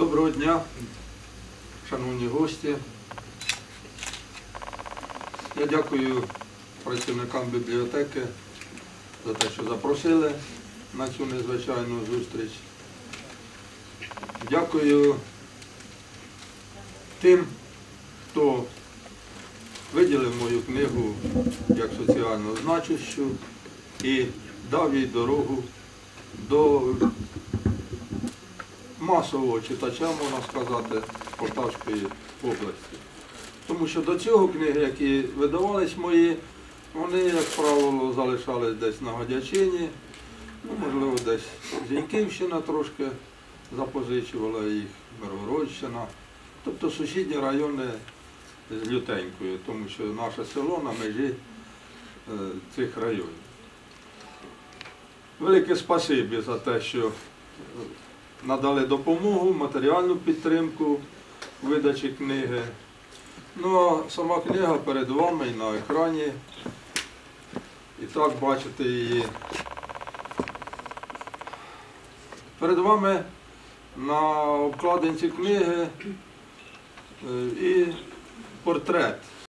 Доброго дня, шановні гості. Я дякую працівникам бібліотеки за те, що запросили на цю незвичайну зустріч. Дякую тим, хто виділив мою книгу як соціально значущу і дав їй дорогу до масового читача, можна сказати, Полтавської області. Тому що до цього книги, які видавались мої, вони, як правило, залишались десь на Гадячині, можливо, десь Зіньківщина трошки запозичувала їх, Миргородщина, тобто сусідні райони з Лютенькою, тому що наше село на межі цих районів. Велике спасибі за те, що надали допомогу, матеріальну підтримку у видачі книги. Ну, а сама книга перед вами і на екрані. І так бачите її. Перед вами на обкладинці книги і портрет